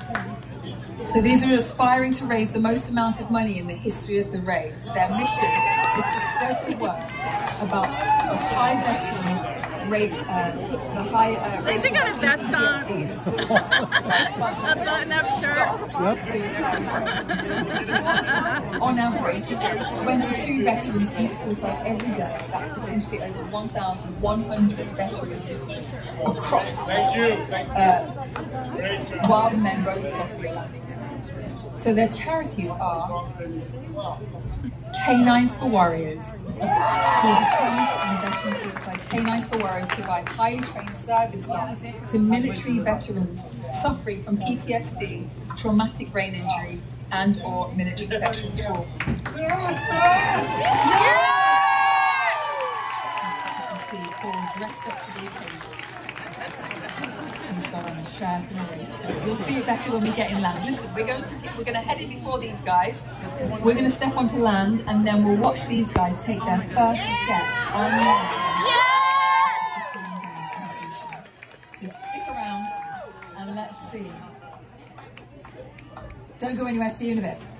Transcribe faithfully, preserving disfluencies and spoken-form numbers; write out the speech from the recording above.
So these are aspiring to raise the most amount of money in the history of the race. Their mission is to spread the word about the high veteran rate, uh, the high uh, rate of got a vest on. P T S D and suicide. A button-up shirt. Stop suicide. On average, twenty-two veterans commit suicide every day. That's potentially over one thousand one hundred veterans across uh, while the men rode across the Atlantic. So their charities are Canines for Warriors, who are determined to end veteran suicide. Canines for Warriors provide highly trained service dogs to military veterans suffering from P T S D, traumatic brain injury, and or military sexual trauma. You can see Foar dressed up for the occasion. He's got on a shirt and a waistcoat. You'll see it better when we get inland. Listen, we're going to we're going to head in before these guys. We're going to step onto land, and then we'll watch these guys take their first step on land. So stick around and let's see. Don't go anywhere. See you in a bit.